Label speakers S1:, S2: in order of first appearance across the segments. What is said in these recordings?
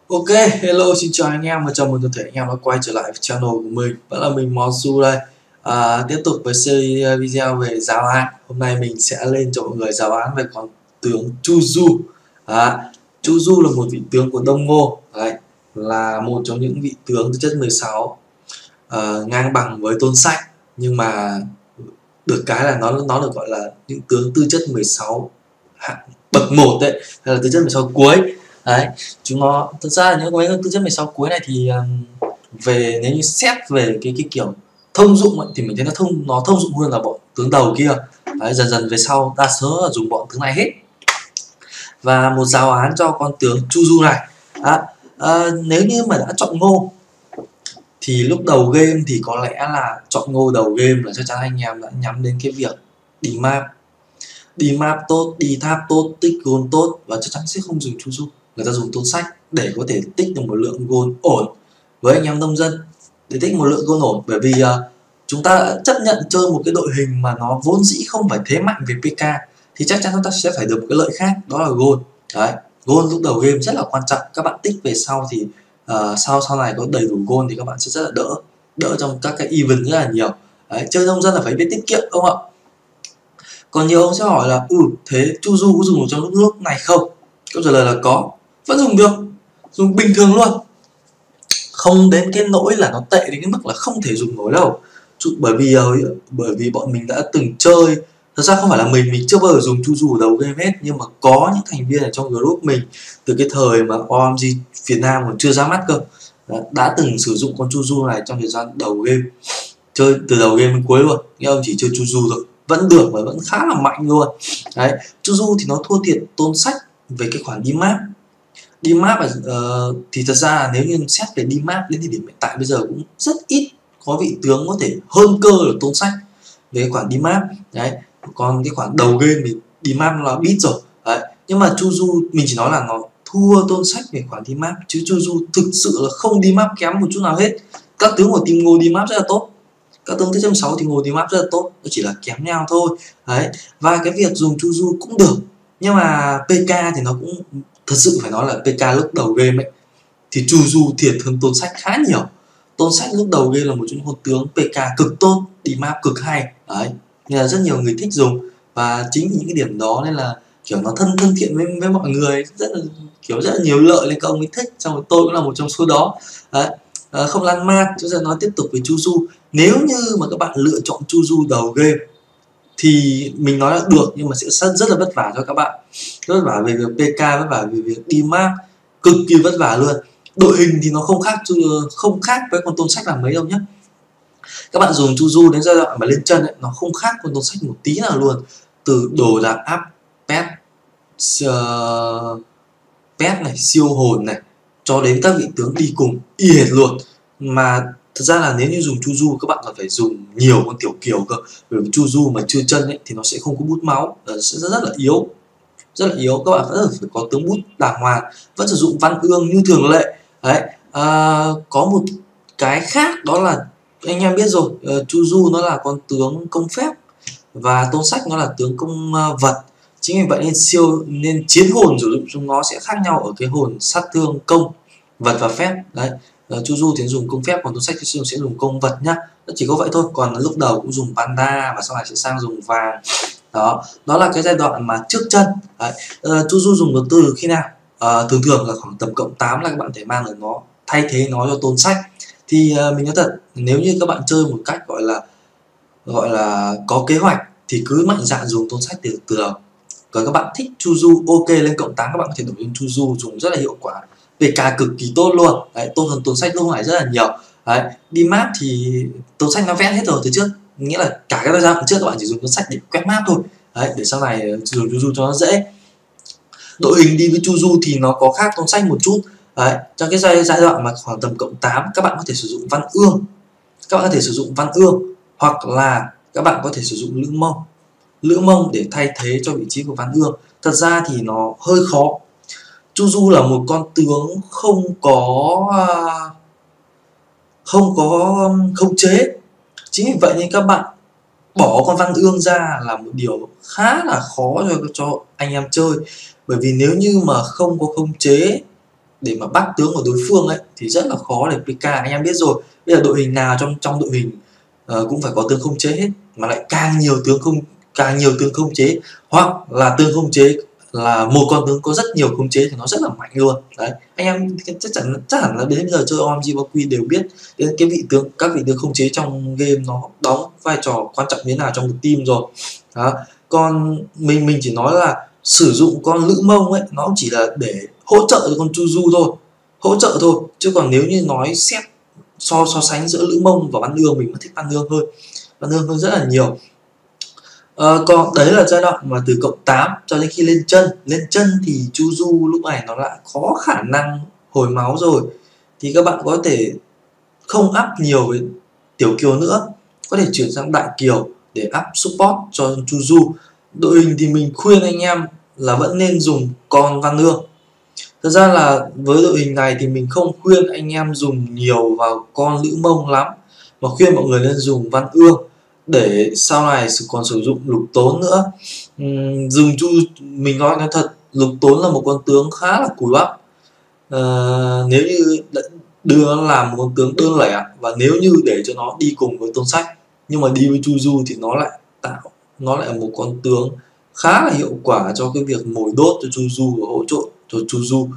S1: Ok, hello, xin chào anh em và chào mừng toàn thể anh em đã quay trở lại với channel của mình. Vẫn là mình Mosu đây. Tiếp tục với series video về giáo án. Hôm nay mình sẽ lên cho mọi người giáo án về con tướng Chu Du. Chu Du là một vị tướng của Đông Ngô. Đấy, là một trong những vị tướng tư chất 16, ngang bằng với Tôn Sách. Nhưng mà được cái là nó được gọi là những tướng tư chất 16 hạng bậc 1 đấy, hay là tư chất 16 cuối. Đấy, chúng nó thực ra là những mấy con tư chất 16 cuối này thì về nếu như xét về cái kiểu thông dụng ấy, thì mình thấy nó thông dụng hơn là bọn tướng đầu kia. Đấy, dần dần về sau đa số là dùng bọn tướng này hết. Và một giáo án cho con tướng Chu Du này. Nếu như mà đã chọn Ngô thì lúc đầu game thì có lẽ là chọn Ngô đầu game là chắc chắn anh em đã nhắm đến cái việc đi map tốt, đi tháp tốt, tích gold tốt, và chắc chắn sẽ không dùng Chu Du. Người ta dùng Tôn Sách để có thể tích được một lượng gold ổn với anh em nông dân, để tích một lượng gold ổn, bởi vì chúng ta đã chấp nhận chơi một cái đội hình mà nó vốn dĩ không phải thế mạnh về PK, thì chắc chắn chúng ta sẽ phải được một cái lợi khác, đó là gold. Đấy, gold lúc đầu game rất là quan trọng. Các bạn tích về sau thì sau này có đầy đủ gold thì các bạn sẽ rất là đỡ trong các cái event rất là nhiều. Đấy, chơi nông dân là phải biết tiết kiệm, đúng không ạ? Còn nhiều ông sẽ hỏi là thế Chu Du có dùng được trong nước này không? Câu trả lời là có, vẫn dùng được, dùng bình thường luôn, không đến cái nỗi là nó tệ đến cái mức là không thể dùng nổi đâu. Bởi vì bọn mình đã từng chơi. Thật ra không phải là mình chưa bao giờ dùng Chu Du ở đầu game hết, nhưng mà có những thành viên ở trong group mình từ cái thời mà OMG Việt Nam còn chưa ra mắt cơ, đã từng sử dụng con Chu Du này trong thời gian đầu game, chơi từ đầu game đến cuối luôn. Nghe ông chỉ chơi Chu Du thôi vẫn được và vẫn khá là mạnh luôn. Đấy, Chu Du thì nó thua thiệt Tôn Sách về cái khoản đi map thì thật ra là nếu như xét về đi map đến thời điểm hiện tại bây giờ cũng rất ít có vị tướng có thể hơn cơ được Tôn Sách về cái khoản đi map. Đấy, còn cái khoản đầu game thì đi map nó là bit rồi. Đấy, nhưng mà Chu Du mình chỉ nói là nó thua Tôn Sách về khoản đi map, chứ Chu Du thực sự là không đi map kém một chút nào hết. Các tướng của team Ngô đi map rất là tốt, các tướng tích 6 thì ngồi đi map rất là tốt, nó chỉ là kém nhau thôi. Đấy, và cái việc dùng Chu Du cũng được, nhưng mà PK thì nó cũng thật sự phải nói là PK lúc đầu game ấy thì Chu Du thiệt hơn Tôn Sách khá nhiều. Tôn Sách lúc đầu game là một trong những con tướng PK cực tốt, đi map cực hay. Đấy, nên là rất nhiều người thích dùng, và chính vì những cái điểm đó nên là kiểu nó thân thiện với mọi người, rất là nhiều lợi nên các ông ấy thích, xong rồi tôi cũng là một trong số đó. Đấy, không lan man. Chúng ta nói tiếp tục với Chu Du. Nếu như mà các bạn lựa chọn Chu Du đầu game thì mình nói là được, nhưng mà sẽ rất là vất vả cho các bạn, vất vả về việc PK, vất vả về việc đi map, cực kỳ vất vả luôn. Đội hình thì nó không khác với con Tôn Sách là mấy đâu nhé. Các bạn dùng Chu Du đến giai đoạn mà lên chân ấy, nó không khác con Tôn Sách một tí nào luôn. Từ đồ đạc áp pet, pet này, siêu hồn này, cho đến các vị tướng đi cùng y hệt luôn. Mà thật ra là nếu như dùng Chu Du các bạn còn phải dùng nhiều con tiểu kiều cơ, bởi vì Chu Du mà chưa chân ấy thì nó sẽ không có bút máu, sẽ rất là yếu, các bạn vẫn phải có tướng bút đàng hoàng, vẫn sử dụng Văn Ương như thường lệ. Đấy, có một cái khác đó là anh em biết rồi, Chu Du nó là con tướng công phép và Tôn Sách nó là tướng công vật. Chính vì vậy nên chiến hồn sử dụng chúng nó sẽ khác nhau ở cái hồn sát thương công vật và phép. Đấy, Chu Du thì dùng công phép, còn Tôn Sách thì sẽ dùng công vật nhá. Nó chỉ có vậy thôi, còn lúc đầu cũng dùng panda và sau này sẽ sang dùng vàng. Đó là cái giai đoạn mà trước chân. Đấy, Chu Du dùng được từ khi nào? Thường là khoảng tầm cộng 8 là các bạn thể mang được nó, thay thế nó cho Tôn Sách. Thì mình nói thật, nếu như các bạn chơi một cách gọi là có kế hoạch thì cứ mạnh dạn dùng Tôn Sách từ đầu. Còn các bạn thích Chu Du, ok, lên cộng 8 các bạn có thể đổi lên Chu Du, dùng rất là hiệu quả, PK cực kỳ tốt luôn. Đấy, tốt hơn Tôn Sách lúc này rất là nhiều. Đấy, đi map thì Tôn Sách nó vẽ hết rồi từ trước, nghĩa là cả cái giai đoạn trước các bạn chỉ dùng Tôn Sách để quét map thôi. Đấy, để sau này dùng Chu Du cho nó dễ. Đội hình đi với Chu Du thì nó có khác Tôn Sách một chút. Đấy, trong cái giai đoạn mà khoảng tầm cộng 8 các bạn có thể sử dụng Văn Ương, hoặc là các bạn có thể sử dụng Lữ Mông để thay thế cho vị trí của Văn Ương. Thật ra thì nó hơi khó. Chu Du là một con tướng không có khống chế, chính vì vậy nên các bạn bỏ con Văn Ương ra là một điều khá là khó cho anh em chơi. Bởi vì nếu như mà không có khống chế để mà bắt tướng của đối phương ấy thì rất là khó để PK. Anh em biết rồi, bây giờ đội hình nào trong đội hình cũng phải có tướng khống chế hết, mà lại càng nhiều tướng khống chế, hoặc là tướng khống chế là một con tướng có rất nhiều khống chế thì nó rất là mạnh luôn. Đấy, anh em chắc hẳn là đến bây giờ chơi OMG Valkyrie đều biết đến các vị tướng khống chế trong game nó đóng vai trò quan trọng như thế nào trong một team rồi. Đó, còn mình chỉ nói là sử dụng con Lữ Mông ấy nó chỉ là để hỗ trợ cho con Chuju thôi, hỗ trợ thôi, chứ còn nếu như nói xét so sánh giữa Lữ Mông và Văn Ương, mình vẫn thích Văn Ương hơn rất là nhiều. Còn đấy là giai đoạn mà từ cộng 8 cho đến khi lên chân thì Chuju lúc này nó lại có khả năng hồi máu rồi, thì các bạn có thể không up nhiều với Tiểu Kiều nữa, có thể chuyển sang Đại Kiều để up support cho Chuju. Đội hình thì mình khuyên anh em là vẫn nên dùng con Văn Ương. Thật ra là với đội hình này thì mình không khuyên anh em dùng nhiều vào con Lữ Mông lắm, mà khuyên mọi người nên dùng Văn Ương để sau này còn sử dụng Lục Tốn nữa. Mình nói thật, Lục Tốn là một con tướng khá là cùi bắp. Nếu như đưa nó làm một con tướng đơn lẻ, và nếu như để cho nó đi cùng với Tôn Sách nhưng mà đi với Chuju thì nó lại một con tướng khá là hiệu quả cho cái việc mồi đốt cho Chuju và hỗ trợ cho Chuju.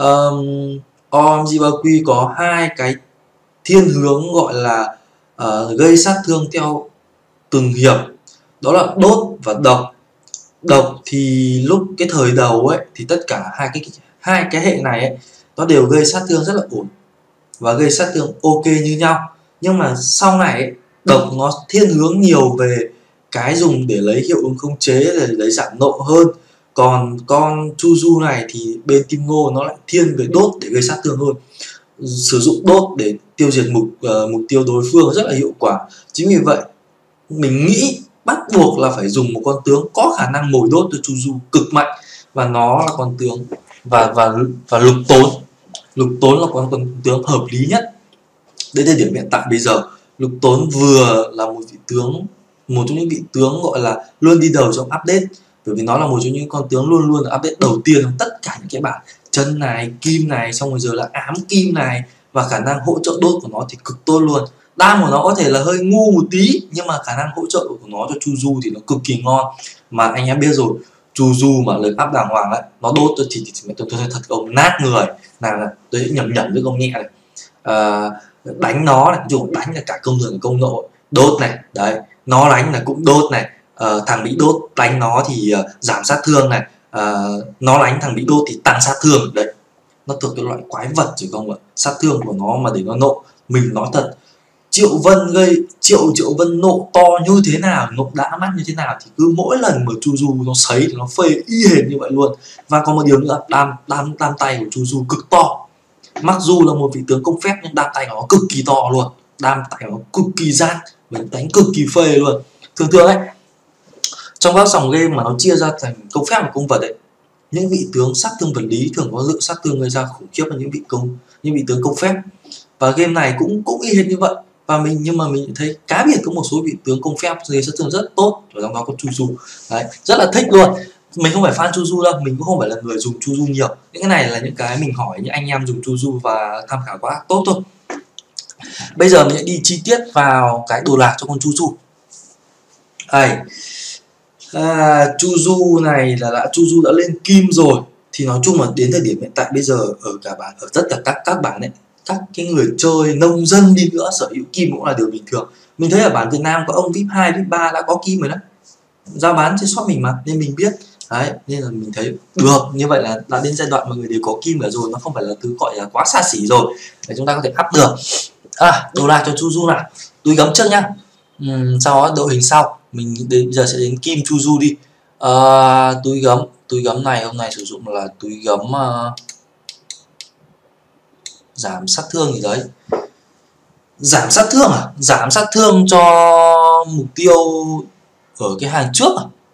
S1: OMG Valkyrie có hai cái thiên hướng gọi là gây sát thương theo từng hiệp, đó là đốt và độc. Độc thì lúc cái thời đầu ấy thì tất cả hai cái hệ này ấy, nó đều gây sát thương rất là ổn và gây sát thương ok như nhau, nhưng mà sau này ấy, độc nó thiên hướng nhiều về cái dùng để lấy hiệu ứng khống chế, để lấy giảm nộ hơn. Còn con Chuju này thì bên Team Ngô nó lại thiên về đốt để gây sát thương hơn, sử dụng đốt để tiêu diệt mục tiêu đối phương rất là hiệu quả. Chính vì vậy mình nghĩ bắt buộc là phải dùng một con tướng có khả năng mồi đốt cho Chuju cực mạnh, và nó là con tướng và Lục Tốn là con tướng hợp lý nhất đến thời điểm hiện tại bây giờ. Lục Tốn vừa là một trong những vị tướng gọi là luôn đi đầu trong update, bởi vì nó là một trong những con tướng luôn luôn là update đầu tiên trong tất cả những cái bản chân này, kim này, xong rồi giờ là ám kim này, và khả năng hỗ trợ đốt của nó thì cực tốt luôn. Đam của nó có thể là hơi ngu một tí, nhưng mà khả năng hỗ trợ của nó cho Chuju thì nó cực kỳ ngon. Mà anh em biết rồi, Chuju mà lực up đàng hoàng ấy, nó đốt thì tôi nói thật ông nát người. Là tôi nhầm với công nhẹ này, đánh nó này, dùng đánh là cả công thường công nộ đốt này, đấy, nó đánh là cũng đốt này, thằng bị đốt đánh nó thì giảm sát thương này, nó đánh thằng bị đốt thì tăng sát thương. Đấy, nó thuộc cái loại quái vật chứ không ạ. Sát thương của nó mà để nó nộ, mình nói thật, Triệu Vân nộ to như thế nào, nộ đã mắt như thế nào, thì cứ mỗi lần mà Chuju nó sấy thì nó phê y hệt như vậy luôn. Và còn một điều nữa, đam tay của Chuju cực to. Mặc dù là một vị tướng công phép nhưng đam tay nó cực kỳ to luôn, đam tay nó cực kỳ gian, mình đánh cực kỳ phê luôn. Thường ấy, trong các dòng game mà nó chia ra thành công phép và công vật ấy, những vị tướng sát thương vật lý thường có lượng sát thương gây ra khủng khiếp hơn những vị tướng công phép. Và game này cũng y hệt như vậy. Và nhưng mà mình thấy cá biệt có một số vị tướng công phép gây sát thương rất tốt, và trong đó có Chuju. Đấy, rất là thích luôn. Mình không phải fan Chuju đâu, mình cũng không phải là người dùng Chuju nhiều. Những cái này là những cái mình hỏi những anh em dùng Chuju và tham khảo quá tốt thôi. Bây giờ mình sẽ đi chi tiết vào cái đồ lạc cho con Chuju. Chuju này là Chuju đã lên kim rồi, thì nói chung là đến thời điểm hiện tại bây giờ ở tất cả các bản ấy, các cái người chơi nông dân đi nữa sở hữu kim cũng là điều bình thường. Mình thấy ở bản Việt Nam có ông VIP 2, VIP 3 đã có kim rồi đấy, giao bán trên shop mình mà, nên mình biết. Đấy, nên là mình thấy được, như vậy là đã đến giai đoạn mà người đều có kim cả rồi, nó không phải là thứ gọi là quá xa xỉ rồi để chúng ta có thể up được. Đồ lạc cho Chuju nào, túi gấm trước nhá, sau đó đội hình sau. Mình bây giờ sẽ đến kim Chuju đi. Túi gấm này hôm nay sử dụng là túi gấm giảm sát thương gì đấy. Giảm sát thương cho mục tiêu ở cái hàng trước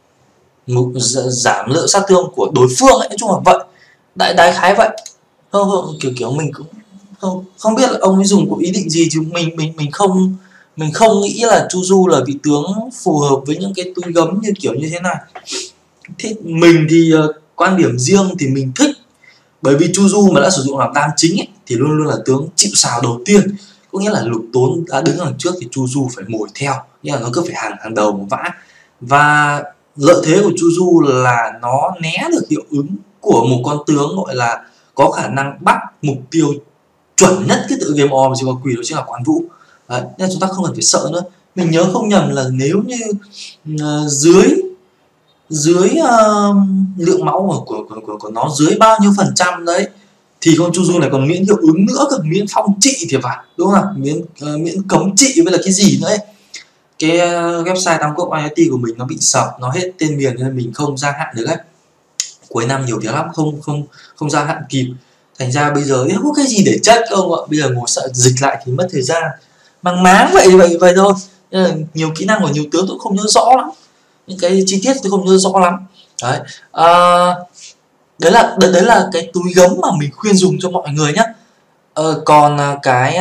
S1: giảm lượng sát thương của đối phương ấy, nói chung là vậy, đại khái vậy. Kiểu mình cũng không biết là ông ấy dùng có ý định gì, chứ mình không nghĩ là Chuju là vị tướng phù hợp với những cái túi gấm như kiểu như thế này. Mình thì quan điểm riêng thì mình thích, Bởi vì Chu Du mà đã sử dụng làm đam chính ấy, thì luôn luôn là tướng chịu sào đầu tiên, có nghĩa là Lục Tốn đã đứng đằng trước thì Chu Du phải mồi theo, nghĩa là nó cứ phải hàng đầu mà vã. Và lợi thế của Chu Du là nó né được hiệu ứng của một con tướng gọi là có khả năng bắt mục tiêu chuẩn nhất cái tựa game O mà chỉ có quỷ, đó chính là Quán Vũ. Đấy, nên chúng ta không cần phải sợ nữa. Mình nhớ không nhầm là nếu như dưới lượng máu của nó dưới bao nhiêu phần trăm đấy thì con Chu Du này còn miễn hiệu ứng nữa, còn miễn phong trị thì phải, đúng không nào, miễn cấm trị với là cái gì nữa ấy. Cái website Tam Quốc IoT của mình nó bị sập, nó hết tên miền nên mình không gia hạn được ấy. Cuối năm nhiều việc lắm, không gia hạn kịp, thành ra bây giờ không có cái gì để check không ạ. Bây giờ ngồi sợ dịch lại thì mất thời gian, mang máng vậy thôi. Nhiều kỹ năng của nhiều tướng tôi không nhớ rõ lắm, những cái chi tiết tôi không nhớ rõ lắm. Đấy, đấy là cái túi gấm mà mình khuyên dùng cho mọi người nhé. Còn cái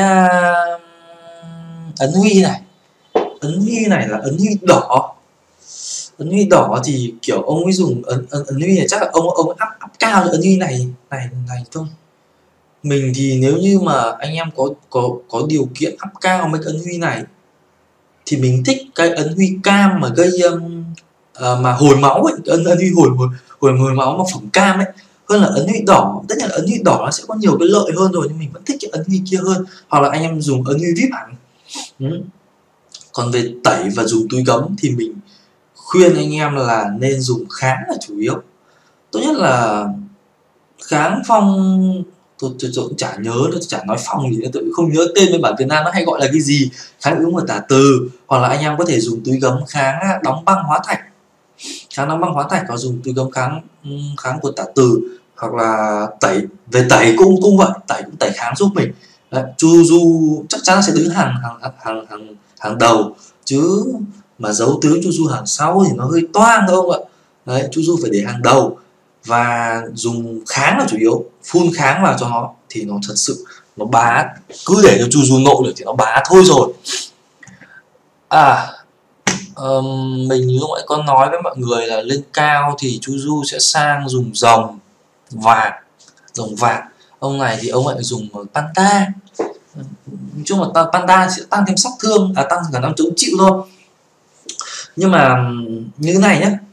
S1: ấn huy này là ấn huy đỏ. Ấn huy đỏ thì kiểu ông ấy dùng ấn huy này chắc là ông up cao ấn huy này thôi. Mình thì nếu như mà anh em có điều kiện up cao mấy cái ấn huy này thì mình thích cái ấn huy cam mà gây mà hồi máu ấy, ấn huy hồi máu mà phẩm cam ấy, hơn là ấn huy đỏ. Tất nhiên là ấn huy đỏ nó sẽ có nhiều cái lợi hơn rồi, nhưng mình vẫn thích cái ấn huy kia hơn, hoặc là anh em dùng ấn huy vip hẳn. Còn về tẩy và dùng túi gấm thì mình khuyên anh em là nên dùng kháng là chủ yếu. Tốt nhất là kháng phong, tôi cũng chả nhớ nữa, chả nói phong gì nữa, tôi không nhớ tên bên bản Việt Nam nó hay gọi là cái gì, kháng ứng và tả từ. Hoặc là anh em có thể dùng túi gấm kháng đóng băng hóa thạch, và dùng túi gấm kháng của tả từ, hoặc là tẩy cũng vậy, cũng tẩy kháng giúp mình. Đấy, Chu Du chắc chắn sẽ đứng hàng đầu, chứ mà giấu tướng Chu Du hàng sau thì nó hơi toang đâu ạ. Đấy, Chu Du phải để hàng đầu và dùng kháng là chủ yếu, phun kháng vào cho nó thì nó thật sự nó bá. Cứ để cho Chu Du nội được thì nó bá thôi rồi. Mình như vậy có nói với mọi người là lên cao thì Chu Du sẽ sang dùng rồng vàng. Ông này thì ông lại dùng Panta. Nói chung là Panta sẽ tăng thêm sát thương, tăng khả năng chống chịu thôi. Nhưng mà như thế này nhé,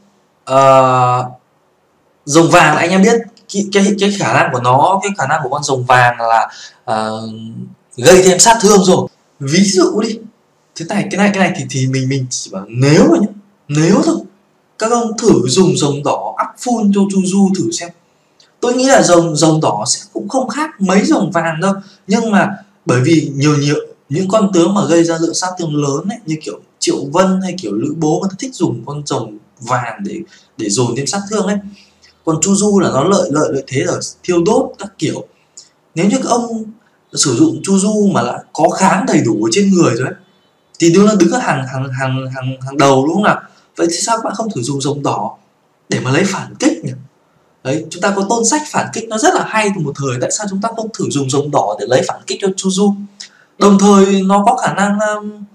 S1: rồng vàng anh em biết cái khả năng của nó, cái khả năng của con rồng vàng là gây thêm sát thương rồi. Ví dụ đi, cái này thì mình chỉ bảo nếu thôi, các ông thử dùng rồng đỏ up full cho Chu Du thử xem. Tôi nghĩ là rồng đỏ sẽ cũng không khác mấy rồng vàng đâu, nhưng mà bởi vì nhiều những con tướng mà gây ra lượng sát thương lớn ấy, như kiểu Triệu Vân hay kiểu Lữ Bố, người ta thích dùng con rồng vàng để dồn thêm sát thương ấy. Còn Chu Du là nó lợi thế ở thiêu đốt các kiểu. Nếu như các ông sử dụng Chu Du mà lại có kháng đầy đủ ở trên người rồi ấy, thì đương nó đứng ở hàng đầu, đúng không nào? Vậy thì sao các bạn không thử dùng rồng đỏ để mà lấy phản kích nhỉ? Đấy, chúng ta có tôn sách phản kích nó rất là hay từ một thời, tại sao chúng ta không thử dùng rồng đỏ để lấy phản kích cho Chu Du? Đồng thời nó có khả năng,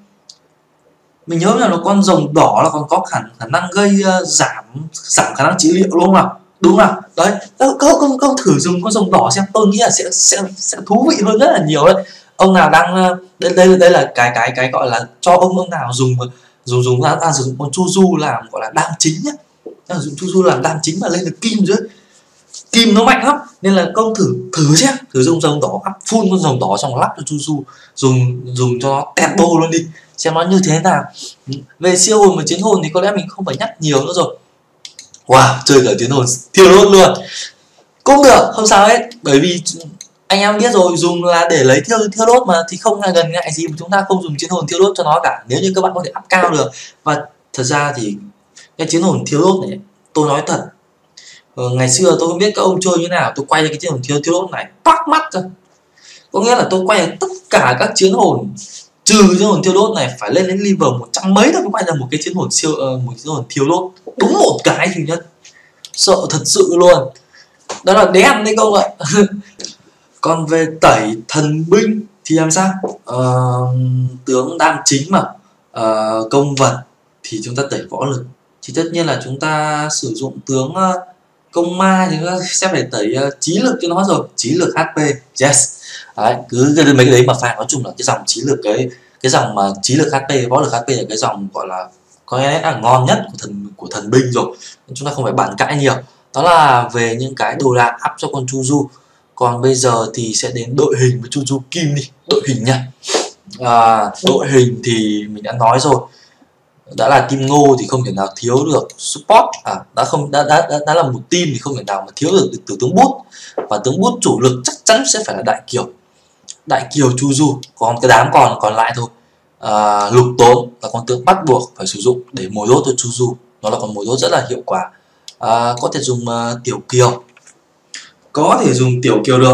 S1: mình nhớ là nó con rồng đỏ là còn có khả năng gây giảm khả năng trị liệu, đúng không nào? Đúng nào? Đấy, các thử dùng con rồng đỏ xem, tôi nghĩ là sẽ thú vị hơn rất là nhiều đấy. Ông nào đang đây là cái gọi là cho ông nào dùng sử dụng con Chu Du làm gọi là đam chính nhá. Đang dùng Chu Du làm đam chính và lên được kim dưới, kim nó mạnh lắm, nên là công thử xem, thử dùng rồng đỏ up full con rồng đỏ xong lắp cho Chu Du, dùng cho nó tẹt bô luôn đi xem nó như thế nào. Về siêu hồn và chiến hồn thì có lẽ mình không phải nhắc nhiều nữa rồi. Wow, chơi cả chiến hồn thiêu đốt luôn cũng được, không sao hết, bởi vì anh em biết rồi, dùng là để lấy thiêu đốt mà, thì không gần ngại gì mà chúng ta không dùng chiến hồn thiêu đốt cho nó cả, nếu như các bạn có thể up cao được. Và thật ra thì cái chiến hồn thiêu đốt này, tôi nói thật, ngày xưa tôi không biết các ông chơi như nào, tôi quay cái chiến hồn thiêu đốt này toác mắt ra, có nghĩa là tôi quay tất cả các chiến hồn trừ chiến hồn thiêu đốt này phải lên đến level 100 mấy thôi mới quay ra một cái chiến hồn một chiến hồn thiêu đốt đúng một cái duy nhất, sợ thật sự luôn, đó là đen đấy không ạ. Còn về tẩy thần binh thì làm sao? Tướng đam chính mà, công vật thì chúng ta tẩy võ lực, thì tất nhiên là chúng ta sử dụng tướng Công ma thì chúng ta sẽ phải tẩy trí lực cho nó rồi, trí lực HP. Yes. Đấy, cứ mấy cái đấy mà phạt. Nói chung là cái dòng trí lực, cái dòng mà trí lực HP, võ lực HP là cái dòng gọi là có lẽ là ngon nhất của thần binh rồi, chúng ta không phải bàn cãi nhiều. Đó là về những cái đồ đạc up cho con Chuju. Còn bây giờ thì sẽ đến đội hình với Chuju Kim đi. Đội hình nha. Đội hình thì mình đã nói rồi, đã là team Ngô thì không thể nào thiếu được support. Đã là một team thì không thể nào mà thiếu được từ tướng bút, và tướng bút chủ lực chắc chắn sẽ phải là Đại Kiều Chuju. Còn cái đám còn lại thôi, Lục Tốn là con tướng bắt buộc phải sử dụng để mồi đốt cho Chuju, nó là con mồi đốt rất là hiệu quả. Có thể dùng Tiểu Kiều, được.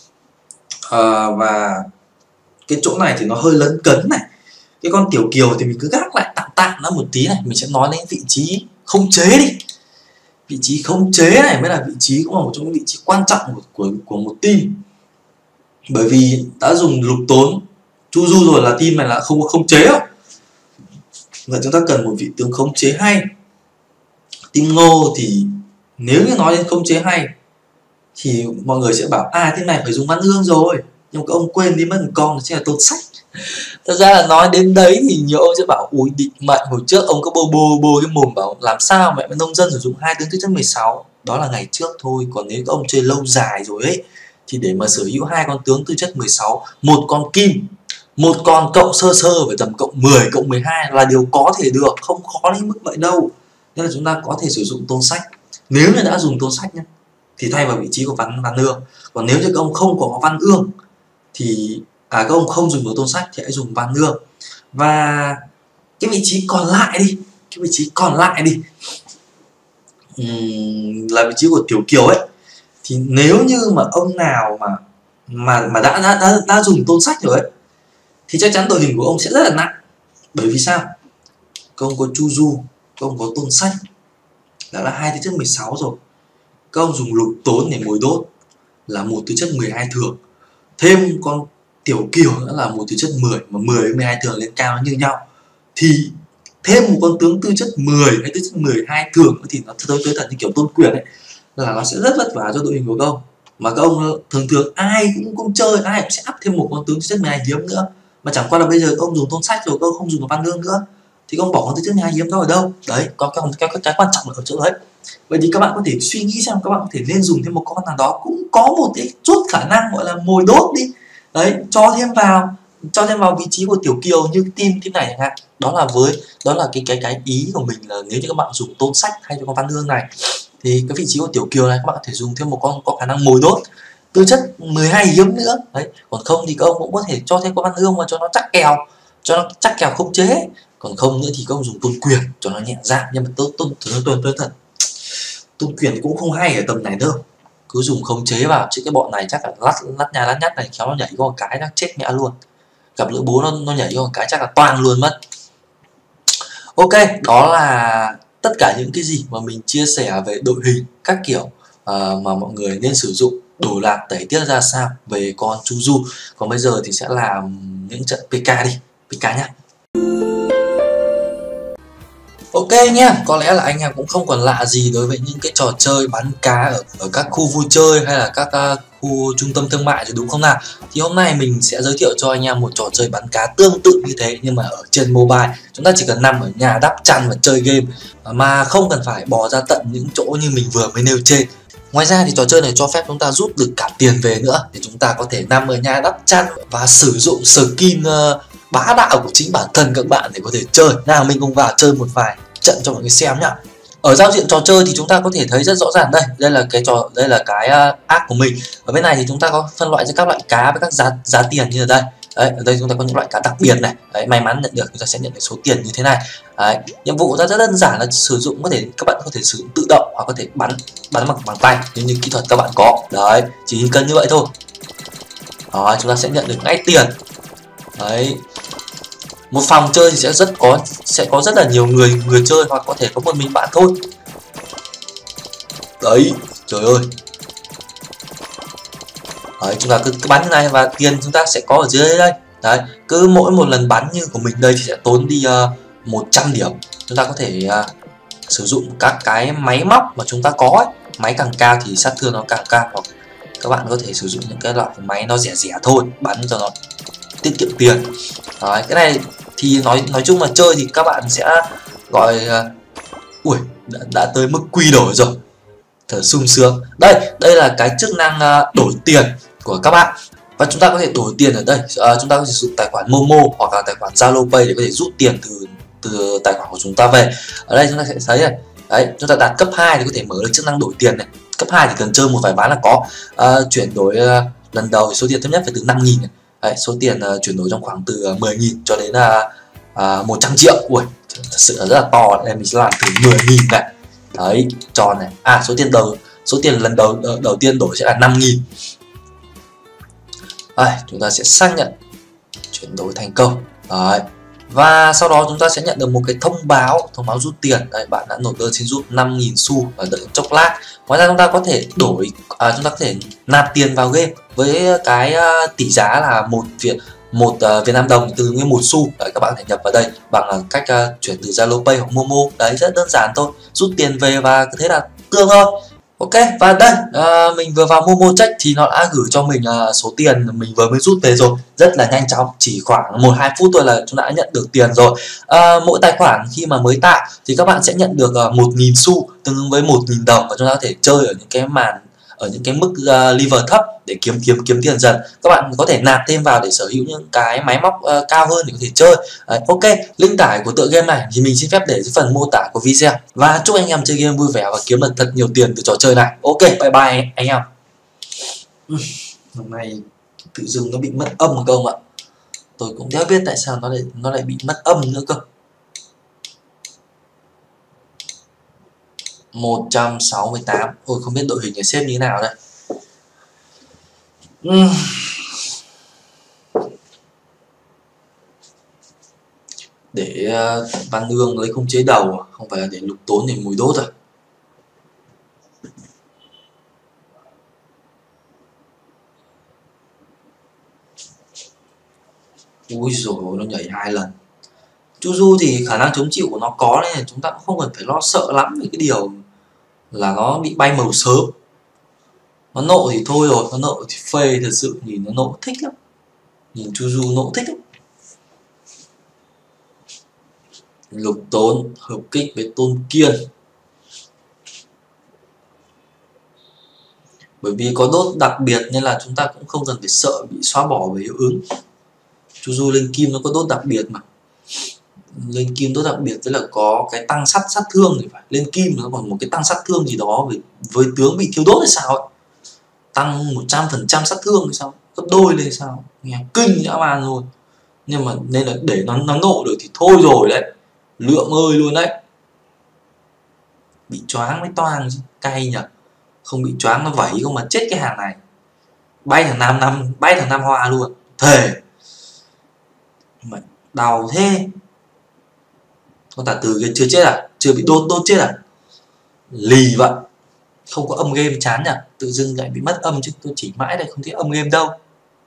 S1: Và cái chỗ này thì nó hơi lấn cấn này. Cái con Tiểu Kiều thì mình cứ gác lại tạm nó một tí này. Mình sẽ nói đến vị trí khống chế đi. Vị trí khống chế này mới là vị trí, cũng là một trong những vị trí quan trọng của một team. Bởi vì đã dùng Lục Tốn Chuju rồi là team này là không có khống chế đâu. Vậy chúng ta cần một vị tướng khống chế hay. Team Ngô thì nếu như nói đến khống chế hay thì mọi người sẽ bảo thế này phải dùng Văn Ương rồi, nhưng các ông quên đi mất một con, chính là Tôn Sách. Thật ra là nói đến đấy thì nhiều ông sẽ bảo ui định mệnh, hồi trước ông có bô cái mồm bảo làm sao mẹ nông dân sử dụng 2 tướng tư chất 16. Đó là ngày trước thôi, còn nếu các ông chơi lâu dài rồi ấy thì để mà sở hữu 2 con tướng tư chất 16, một con kim, một con cộng sơ về tầm cộng 10, cộng 12 là điều có thể được, không khó đến mức vậy đâu. Nên là chúng ta có thể sử dụng Tôn Sách. Nếu như đã dùng Tôn Sách nhé thì thay vào vị trí của Văn Ương. Còn nếu như các ông không có Văn Ương thì các ông không dùng được Tôn Sách thì hãy dùng Văn Ương. Và cái vị trí còn lại đi, là vị trí của Tiểu Kiều ấy, thì nếu như mà ông nào mà đã dùng Tôn Sách rồi ấy thì chắc chắn đội hình của ông sẽ rất là nặng. Bởi vì sao? Các ông có Chuju, các ông có Tôn Sách, đã là 2 tư chất 16 rồi. Các ông dùng Lục Tốn để mồi đốt là 1 tư chất 12 thường, thêm con Tiểu Kiều nữa là 1 tư chất 10, mà 10 với 12 thường lên cao nó như nhau, thì thêm một con tướng tư chất 10 hay tư chất 12 thường thì nó tới thật như kiểu Tôn Quyền ấy, là nó sẽ rất vất vả cho đội hình của các ông. Mà các ông thường ai cũng chơi, ai cũng sẽ up thêm một con tướng tư chất 12 hiếm nữa. Mà chẳng qua là bây giờ các ông dùng Tôn Sách rồi, các ông không dùng Văn Ương nữa thì các ông bỏ con tư chất 12 hiếm đó ở đâu? Đấy, có cái quan trọng ở chỗ đấy. Vậy thì các bạn có thể suy nghĩ xem, các bạn có thể nên dùng thêm một con nào đó cũng có một cái chút khả năng gọi là mồi đốt đi. Đấy, cho thêm vào vị trí của Tiểu Kiều như team này chẳng hạn. Đó là cái ý của mình, là nếu như các bạn dùng Tôn Sách hay cho con Văn Ương này thì cái vị trí của Tiểu Kiều này các bạn có thể dùng thêm một con có khả năng mồi đốt tư chất 12 hiếm nữa. Đấy, còn không thì các ông cũng có thể cho thêm con Văn Ương mà cho nó chắc kèo khống chế. Còn không nữa thì các ông dùng Tôn Quyền cho nó nhẹ dạ. Nhưng mà Tôn Quyền cũng không hay ở tầm này đâu, cứ dùng khống chế vào, chứ cái bọn này chắc là lắt nhắt này khéo nó nhảy có một cái nó chết mẹ luôn, gặp lỡ bố nó nhảy có một cái chắc là toang luôn mất. Ok, đó là tất cả những cái gì mà mình chia sẻ về đội hình các kiểu mà mọi người nên sử dụng, đồ đạc tẩy tiết ra sao về con Chuju. Còn bây giờ thì sẽ làm những trận PK đi, PK nhá. Ok nhá, có lẽ là anh em cũng không còn lạ gì đối với những cái trò chơi bắn cá ở các khu vui chơi hay là các khu trung tâm thương mại rồi, đúng không nào? Thì hôm nay mình sẽ giới thiệu cho anh em một trò chơi bắn cá tương tự như thế, nhưng mà ở trên mobile. Chúng ta chỉ cần nằm ở nhà đắp chăn và chơi game mà không cần phải bỏ ra tận những chỗ như mình vừa mới nêu trên. Ngoài ra thì trò chơi này cho phép chúng ta rút được cả tiền về nữa, thì chúng ta có thể nằm ở nhà đắp chăn và sử dụng skin bá đạo của chính bản thân các bạn để có thể chơi. Nào, mình cùng vào chơi một vài trận cho mọi người xem nhá. Ở giao diện trò chơi thì chúng ta có thể thấy rất rõ ràng đây là cái app của mình. Ở bên này thì chúng ta có phân loại ra các loại cá với các giá tiền như là đây. Đấy, ở đây chúng ta có những loại cá đặc biệt này. Đấy, may mắn nhận được chúng ta sẽ nhận được số tiền như thế này. Đấy, nhiệm vụ rất đơn giản là sử dụng, các bạn có thể sử dụng tự động hoặc có thể bắn bằng tay nếu như kỹ thuật các bạn có. Đấy, chỉ cần như vậy thôi. Đó, chúng ta sẽ nhận được ngay tiền. Đấy, một phòng chơi thì sẽ có rất là nhiều người chơi, hoặc có thể có một mình bạn thôi. Đấy, trời ơi. Đấy, chúng ta cứ bắn như này và tiền chúng ta sẽ có ở dưới đây. Đấy, cứ mỗi một lần bắn như của mình đây thì sẽ tốn đi 100 điểm. Chúng ta có thể sử dụng các cái máy móc mà chúng ta có ấy. máy càng cao thì sát thương nó càng cao, hoặc các bạn có thể sử dụng những cái loại máy nó rẻ rẻ thôi, bắn cho nó tiết kiệm tiền. Đấy, cái này thì nói chung là chơi thì các bạn sẽ gọi ui đã tới mức quy đổi rồi, thật sung sướng. Đây là cái chức năng đổi tiền của các bạn, và chúng ta có thể đổi tiền ở đây. Chúng ta có thể sử dụng tài khoản Momo hoặc là tài khoản Zalo Pay để có thể rút tiền từ tài khoản của chúng ta về. Ở đây chúng ta sẽ thấy này, đấy, chúng ta đạt cấp 2 thì có thể mở được chức năng đổi tiền này. Cấp 2 thì cần chơi một vài ván là có. Chuyển đổi lần đầu thì số tiền thấp nhất phải từ 5.000 này. Đấy, số tiền chuyển đổi trong khoảng từ 10.000 cho đến 100 triệu. Ui, thật sự là rất là to. Đây mình sẽ làm từ 10.000 này. Đấy, tròn này. Số tiền lần đầu tiên đổi sẽ là 5.000. Đây, chúng ta sẽ xác nhận chuyển đổi thành công. Đấy. Và sau đó chúng ta sẽ nhận được một cái thông báo rút tiền. Đây, bạn đã nộp đơn xin rút 5.000 xu và đợi chốc lát. Ngoài ra chúng ta có thể đổi, chúng ta có thể nạp tiền vào game với cái tỷ giá là một Việt Nam đồng tương ứng với 1 xu. Đấy, các bạn có thể nhập vào đây bằng cách chuyển từ Zalo Pay hoặc Momo. Đấy, rất đơn giản thôi, rút tiền về và thế là tương thôi. Ok, và đây mình vừa vào Momo check thì nó đã gửi cho mình số tiền mình vừa mới rút về rồi, rất là nhanh chóng, chỉ khoảng 1-2 phút thôi là chúng ta đã nhận được tiền rồi. Mỗi tài khoản khi mà mới tạo thì các bạn sẽ nhận được 1.000 xu tương ứng với 1.000 đồng, và chúng ta có thể chơi ở những cái mức level thấp để kiếm tiền dần. Các bạn có thể nạp thêm vào để sở hữu những cái máy móc cao hơn để có thể chơi. Ok, link tải của tựa game này thì mình xin phép để dưới phần mô tả của video, và chúc anh em chơi game vui vẻ và kiếm được thật nhiều tiền từ trò chơi này. Ok, bye bye anh em. Hôm nay tự dưng nó bị mất âm không ạ? Tôi cũng không biết tại sao nó lại bị mất âm nữa cơ. 168. Ôi, không biết đội hình này xếp như thế nào đây. Để Văn Ương lấy không chế đầu, không phải là để Lục Tốn để mùi đốt rồi. Ui dồi ôi, nó nhảy 2 lần. Chuju thì khả năng chống chịu của nó có, nên là chúng ta cũng không cần phải lo sợ lắm về cái điều là nó bị bay màu sớm. Nó nộ thì thôi rồi, nó nộ thì phê, thật sự nhìn nó nộ thích lắm. Nhìn Chuju nộ thích lắm. Lục Tốn hợp kích với Tôn Kiên. Bởi vì có đốt đặc biệt nên là chúng ta cũng không cần phải sợ bị xóa bỏ về hiệu ứng. Chuju lên kim nó có đốt đặc biệt mà. Lên kim đốt đặc biệt tức là có cái tăng sát thương thì phải. Lên kim nó còn một cái tăng sát thương gì đó với tướng bị thiếu đốt hay sao ấy. Tăng 100% sát thương hay sao, gấp đôi lên sao, nghe kinh dã man luôn. Nhưng mà nên là để nó nộ được thì thôi rồi đấy, lượng ơi luôn đấy. Bị choáng mới toang chứ, cay nhỉ. Không bị choáng nó vẩy không mà chết cái hàng này. Bay thằng Nam Hoa luôn, thề. Mà đau thế. Con tà từ kia chưa chết à? Chưa bị đốt chết à? Lì vậy. Không có âm game chán nhỉ? Tự dưng lại bị mất âm chứ, tôi chỉ mãi đây không thấy âm game đâu.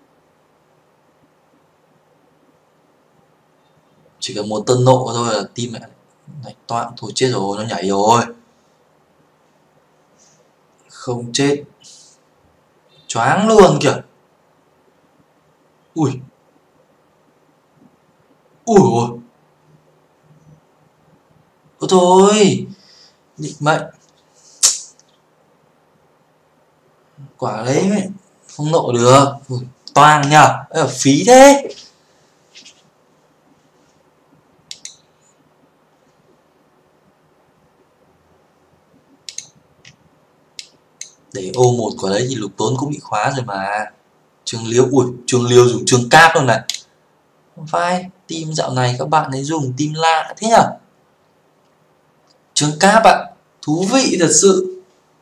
S1: Chỉ cần một tân nộ thôi là team lại toạn. Thôi chết rồi, nó nhảy rồi. Không chết. Choáng luôn kìa. Ui. Ui ôi. Ôi thôi. Định mệnh. Quả đấy mẹ. Không nộ được. Ui, toang nhờ. Phí thế. Để ô một quả đấy thì Lục Tốn cũng bị khóa rồi mà. Trương Liêu, ui, Trương Liêu dùng Trương Cáp luôn này. Không phải, team dạo này các bạn ấy dùng team lạ thế nhỉ? Trương Cáp ạ, thú vị thật sự.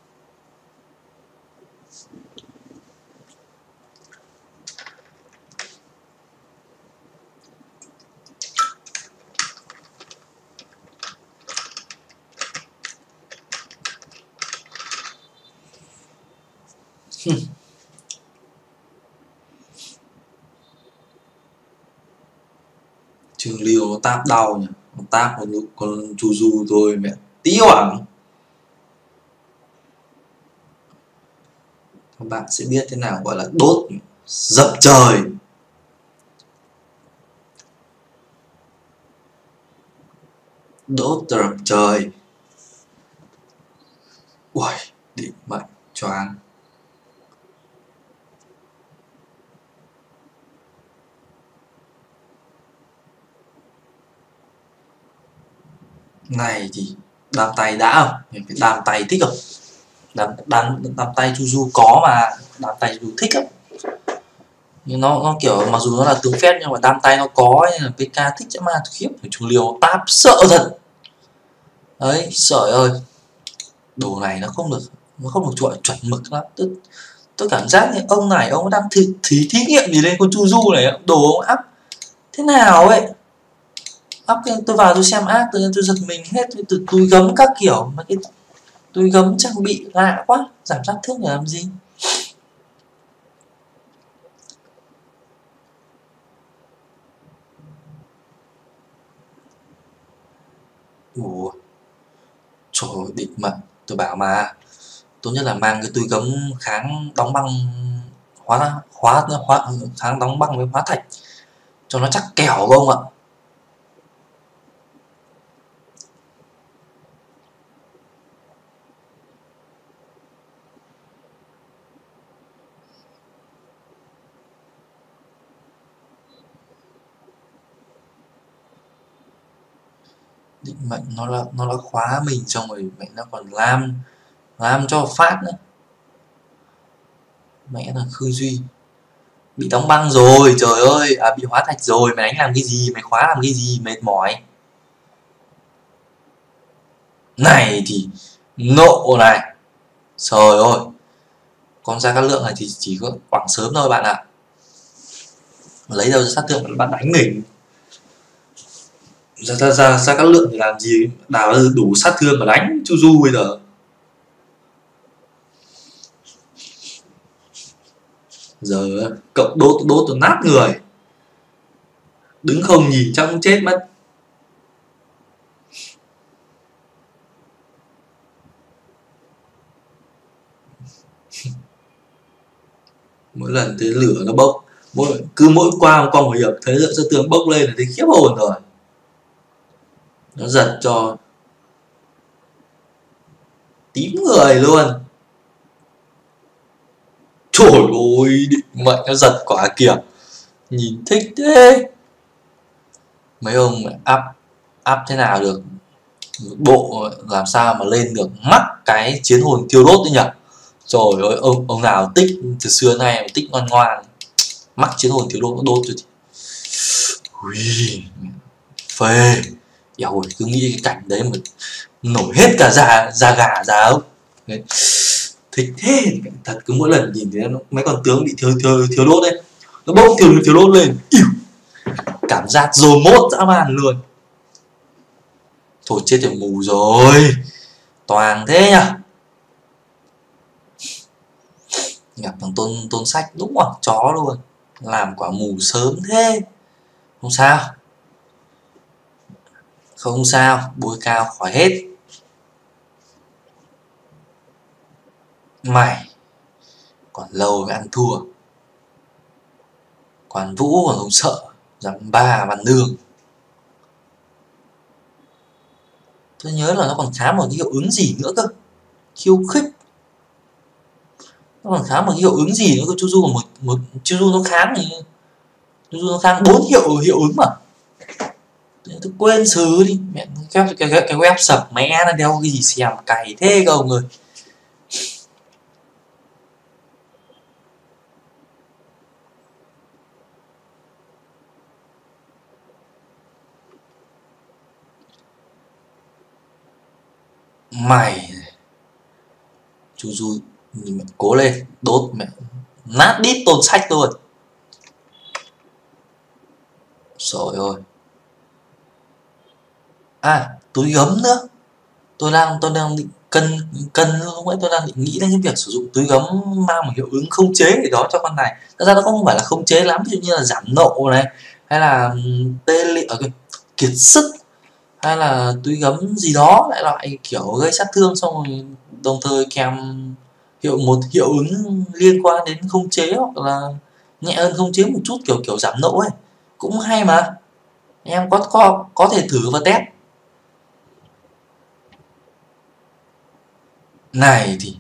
S1: Trương Liêu nó táp đau nhỉ, nó táp con Chuju thôi mẹ tí hoảng. các bạn sẽ biết thế nào gọi là đốt dập trời. Đốt dập trời. Ui, định mệnh choáng. Này thì đam tay đã không? Mình phải đam tay thích không? Đam tay Chuju có mà, đam tay Chuju thích lắm. Nhưng nó kiểu mặc dù nó là tướng phép nhưng mà đam tay nó có nên là PK thích chứ mà khiếp, trùng liều táp sợ thật. Đấy, trời ơi. Đồ này nó không được chuẩn mực lắm. Tôi cảm giác như ông này ông đang thí nghiệm gì lên con Chuju này, đồ ông áp thế nào ấy. Áp tôi vào tôi xem áp tôi giật mình hết, từ túi gấm các kiểu mà cái túi gấm trang bị lạ quá, giảm sát thương để làm gì. Ủa, trời ơi, định mệnh. Tôi bảo mà tốt nhất là mang cái túi gấm kháng đóng băng, kháng đóng băng với hóa thạch cho nó chắc kẻo không ạ. Định mệnh nó đã khóa mình xong rồi mẹ nó còn làm cho phát nữa. Mẹ là Khư Duy bị đóng băng rồi, trời ơi, bị hóa thạch rồi, mày đánh làm cái gì, mày khóa làm cái gì, mệt mỏi. Này thì nộ này, trời ơi, con Gia Cát Lượng này thì chỉ có quảng sớm thôi bạn ạ. Lấy đâu ra sát thương bạn đánh mình. Gia Cát Lượng thì làm gì đào đủ sát thương mà đánh Chuju bây giờ. Giờ cậu đốt tôi nát người, đứng không nhìn chắc cũng chết mất. Mỗi lần thấy lửa nó bốc, mỗi qua một hiệp thấy lượng sát thương bốc lên là thấy khiếp hồn rồi, nó giật cho tím người luôn. Trời ơi, định mệnh nó giật quả kìa, nhìn thích thế. Mấy ông áp thế nào được một bộ làm sao mà lên được mắc cái chiến hồn thiêu đốt đấy nhỉ. Trời ơi, ông nào tích từ xưa nay mà tích ngoan ngoan mắc chiến hồn thiêu đốt nó đốt rồi thì ui, phê. Eo ơi, cứ nghĩ cái cảnh đấy mà nổi hết cả da gà da ốc. Thích thế thật, cứ mỗi lần nhìn thấy mấy con tướng bị thiếu đốt đấy, nó bốc thiếu đốt lên, cảm giác dồ mốt dã man luôn. Thôi chết rồi, mù rồi, toàn thế nhá. Gặp thằng tôn sách đúng quả chó luôn, làm quả mù sớm thế. Không sao, không sao, bôi cao khỏi hết. Mày còn lâu mới ăn thua, còn Vũ còn không sợ, dám ba bàn nương. Tôi nhớ là nó còn khá một cái hiệu ứng gì nữa cơ, khiêu khích. Nó còn khá một cái hiệu ứng gì nữa cơ, Chuju còn một Chuju nó kháng thì Chuju nó kháng 4 hiệu ứng mà. Tôi quên xứ đi mẹ, cái web sập mẹ nó đeo cái gì xem cày thế cơ ông ơi. Mày Chuju mẹ, cố lên đốt mẹ nát đít tôn sách luôn. Trời ơi. Túi gấm nữa. Tôi đang định cân lúc nãy tôi đang định nghĩ đến cái việc sử dụng túi gấm mang một hiệu ứng khống chế để đó cho con này. Thật ra nó không phải là khống chế lắm, ví dụ như là giảm nộ này, hay là tê liệt kiệt sức, hay là túi gấm gì đó lại loại kiểu gây sát thương xong rồi đồng thời kèm một hiệu ứng liên quan đến khống chế hoặc là nhẹ hơn khống chế một chút, kiểu kiểu giảm nộ ấy, cũng hay mà. Em có thể thử và test. Này thì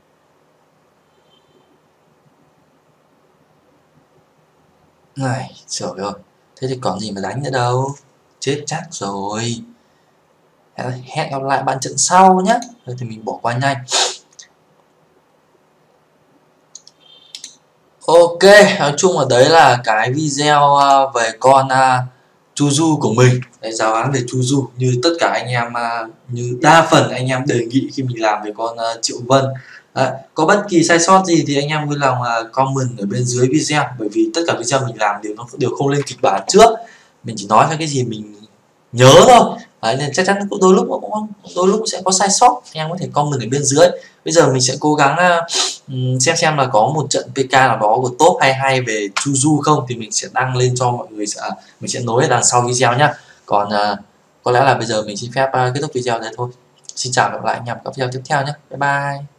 S1: này, trời ơi, thế thì còn gì mà đánh nữa đâu, chết chắc rồi. Hẹn gặp lại bạn trận sau nhé. Thôi thì mình bỏ qua nhanh. Ok, nói chung là đấy là cái video về con Chuju của mình. Đấy, giáo án về Chuju như tất cả anh em, như đa phần anh em đề nghị khi mình làm về con Triệu Vân. Đấy, có bất kỳ sai sót gì thì anh em vui lòng comment ở bên dưới video, bởi vì tất cả video mình làm nó đều không lên kịch bản trước, mình chỉ nói theo cái gì mình nhớ thôi. Đấy, nên chắc chắn cũng đôi lúc sẽ có sai sót, anh em có thể comment ở bên dưới. Bây giờ mình sẽ cố gắng xem là có một trận PK nào đó của top 22 về Chuju không, thì mình sẽ đăng lên cho mọi người, mình sẽ nối ở đằng sau video nhá. Còn có lẽ là bây giờ mình xin phép kết thúc video đây thôi. Xin chào và gặp lại anh em ở các video tiếp theo nhé. Bye bye.